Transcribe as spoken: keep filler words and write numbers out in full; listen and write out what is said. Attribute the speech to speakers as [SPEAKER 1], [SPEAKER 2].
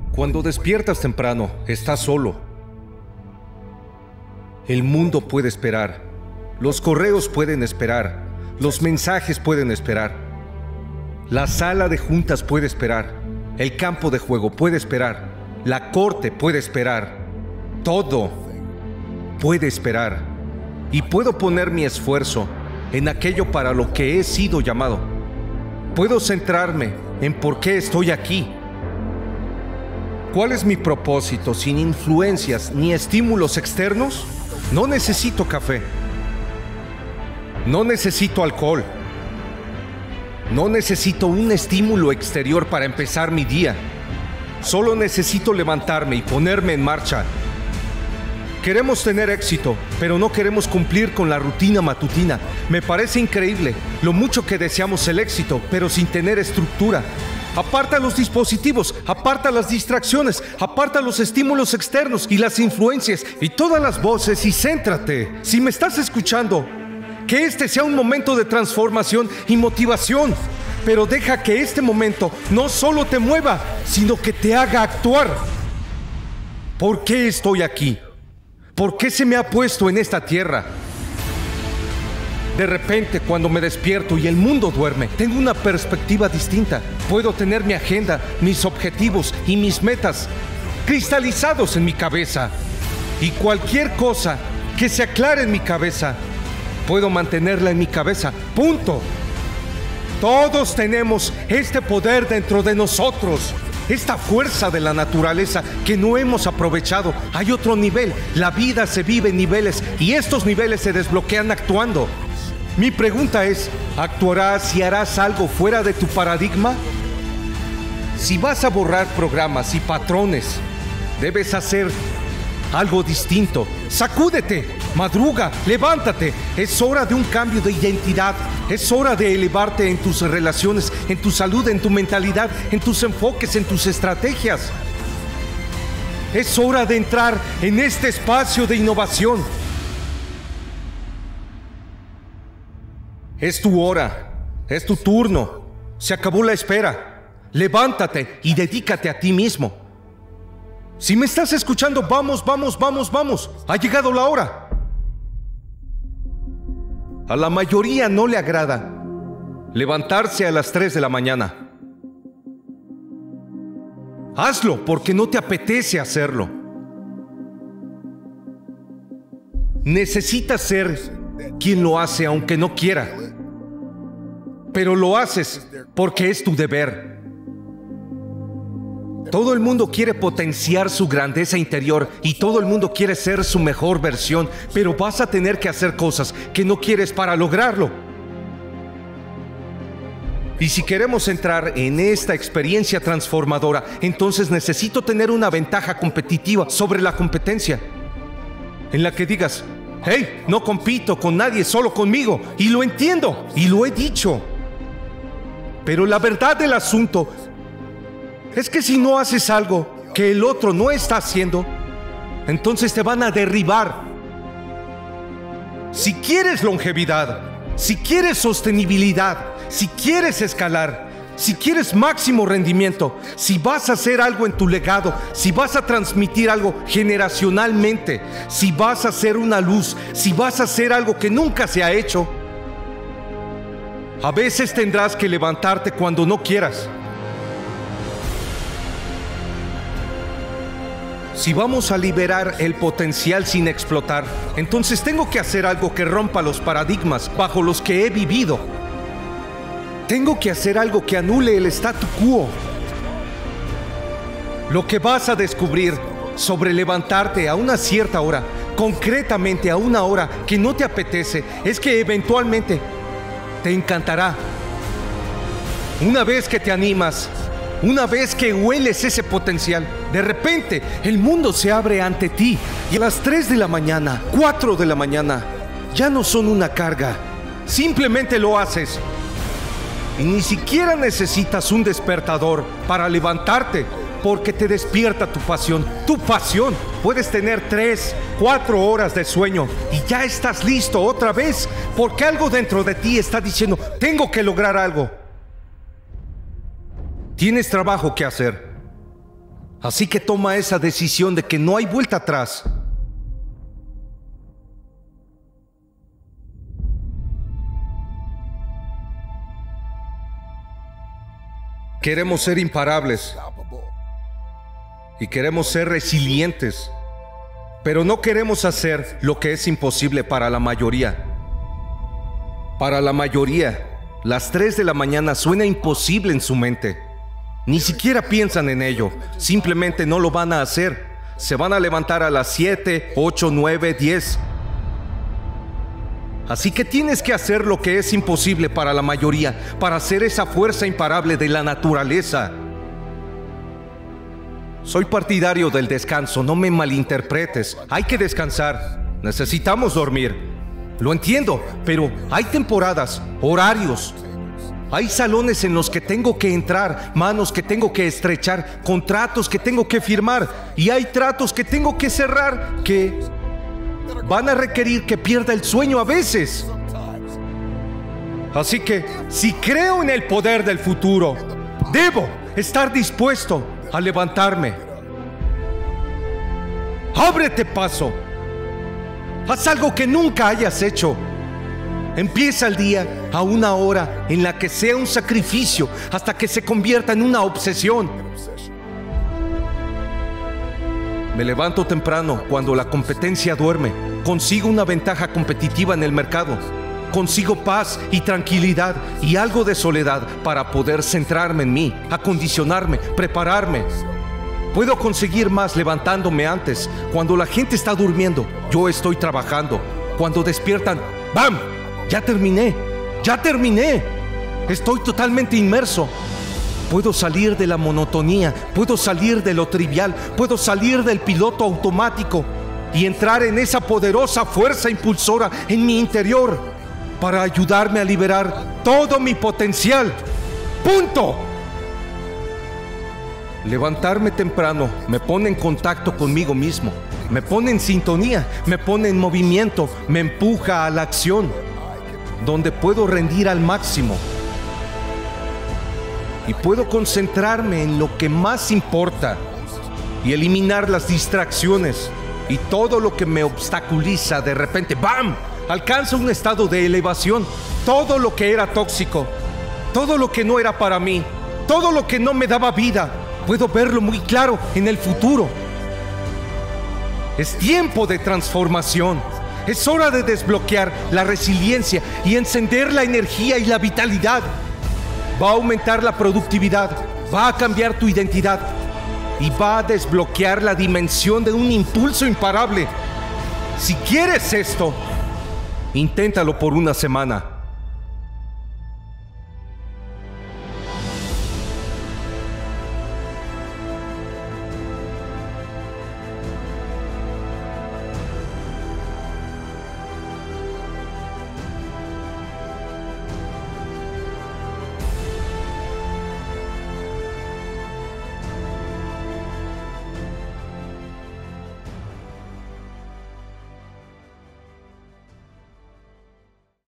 [SPEAKER 1] Cuando despiertas temprano, estás solo. El mundo puede esperar. Los correos pueden esperar. Los mensajes pueden esperar. La sala de juntas puede esperar. El campo de juego puede esperar. La corte puede esperar. Todo puede esperar. Y puedo poner mi esfuerzo en aquello para lo que he sido llamado. Puedo centrarme en por qué estoy aquí. ¿Cuál es mi propósito sin influencias ni estímulos externos? No necesito café. No necesito alcohol. No necesito un estímulo exterior para empezar mi día. Solo necesito levantarme y ponerme en marcha. Queremos tener éxito, pero no queremos cumplir con la rutina matutina. Me parece increíble lo mucho que deseamos el éxito, pero sin tener estructura. Aparta los dispositivos, aparta las distracciones, aparta los estímulos externos y las influencias y todas las voces y céntrate. Si me estás escuchando, que este sea un momento de transformación y motivación, pero deja que este momento no solo te mueva, sino que te haga actuar. ¿Por qué estoy aquí? ¿Por qué se me ha puesto en esta tierra? De repente, cuando me despierto y el mundo duerme, tengo una perspectiva distinta. Puedo tener mi agenda, mis objetivos y mis metas cristalizados en mi cabeza. Y cualquier cosa que se aclare en mi cabeza, puedo mantenerla en mi cabeza. Punto. Todos tenemos este poder dentro de nosotros. Esta fuerza de la naturaleza que no hemos aprovechado. Hay otro nivel. La vida se vive en niveles y estos niveles se desbloquean actuando. Mi pregunta es, ¿actuarás y harás algo fuera de tu paradigma? Si vas a borrar programas y patrones, debes hacer algo distinto. Sacúdete, madruga, levántate. Es hora de un cambio de identidad. Es hora de elevarte en tus relaciones, en tu salud, en tu mentalidad, en tus enfoques, en tus estrategias. Es hora de entrar en este espacio de innovación. Es tu hora, es tu turno. Se acabó la espera. Levántate y dedícate a ti mismo. Si me estás escuchando, vamos, vamos, vamos, vamos. Ha llegado la hora. A la mayoría no le agrada levantarse a las tres de la mañana. Hazlo porque no te apetece hacerlo. Necesitas ser quien lo hace aunque no quiera. Pero lo haces porque es tu deber. Todo el mundo quiere potenciar su grandeza interior y todo el mundo quiere ser su mejor versión, pero vas a tener que hacer cosas que no quieres para lograrlo. Y si queremos entrar en esta experiencia transformadora, entonces necesito tener una ventaja competitiva sobre la competencia, en la que digas, hey, no compito con nadie, solo conmigo, y lo entiendo, y lo he dicho. Pero la verdad del asunto es que si no haces algo que el otro no está haciendo, entonces te van a derribar. Si quieres longevidad, si quieres sostenibilidad, si quieres escalar, si quieres máximo rendimiento, si vas a hacer algo en tu legado, si vas a transmitir algo generacionalmente, si vas a ser una luz, si vas a hacer algo que nunca se ha hecho, a veces tendrás que levantarte cuando no quieras. Si vamos a liberar el potencial sin explotar, entonces tengo que hacer algo que rompa los paradigmas bajo los que he vivido. Tengo que hacer algo que anule el statu quo. Lo que vas a descubrir sobre levantarte a una cierta hora, concretamente a una hora que no te apetece, es que eventualmente te encantará. Una vez que te animas, una vez que hueles ese potencial, de repente el mundo se abre ante ti y a las tres de la mañana, cuatro de la mañana, ya no son una carga. Simplemente lo haces. Y ni siquiera necesitas un despertador para levantarte, porque te despierta tu pasión. Tu pasión. Puedes tener tres, cuatro horas de sueño y ya estás listo otra vez, porque algo dentro de ti está diciendo, tengo que lograr algo. Tienes trabajo que hacer. Así que toma esa decisión de que no hay vuelta atrás. Queremos ser imparables y queremos ser resilientes, pero no queremos hacer lo que es imposible para la mayoría. Para la mayoría, las tres de la mañana suena imposible en su mente. Ni siquiera piensan en ello, simplemente no lo van a hacer. Se van a levantar a las siete, ocho, nueve, diez. Así que tienes que hacer lo que es imposible para la mayoría, para ser esa fuerza imparable de la naturaleza. Soy partidario del descanso, no me malinterpretes. Hay que descansar, necesitamos dormir. Lo entiendo, pero hay temporadas, horarios. Hay salones en los que tengo que entrar, manos que tengo que estrechar, contratos que tengo que firmar, y hay tratos que tengo que cerrar que van a requerir que pierda el sueño a veces. Así que, si creo en el poder del futuro, debo estar dispuesto a levantarme. Ábrete paso. Haz algo que nunca hayas hecho. Empieza el día a una hora en la que sea un sacrificio hasta que se convierta en una obsesión. Me levanto temprano cuando la competencia duerme. Consigo una ventaja competitiva en el mercado. Consigo paz y tranquilidad y algo de soledad para poder centrarme en mí, acondicionarme, prepararme. Puedo conseguir más levantándome antes. Cuando la gente está durmiendo, yo estoy trabajando. Cuando despiertan, ¡bam! Ya terminé, ya terminé. Estoy totalmente inmerso. Puedo salir de la monotonía, puedo salir de lo trivial, puedo salir del piloto automático y entrar en esa poderosa fuerza impulsora en mi interior para ayudarme a liberar todo mi potencial. ¡Punto! Levantarme temprano me pone en contacto conmigo mismo, me pone en sintonía, me pone en movimiento, me empuja a la acción, donde puedo rendir al máximo. Y puedo concentrarme en lo que más importa y eliminar las distracciones y todo lo que me obstaculiza. De repente, ¡bam!, alcanzo un estado de elevación. Todo lo que era tóxico, todo lo que no era para mí, todo lo que no me daba vida, puedo verlo muy claro en el futuro. Es tiempo de transformación. Es hora de desbloquear la resiliencia y encender la energía y la vitalidad. Va a aumentar la productividad, va a cambiar tu identidad y va a desbloquear la dimensión de un impulso imparable. Si quieres esto, inténtalo por una semana.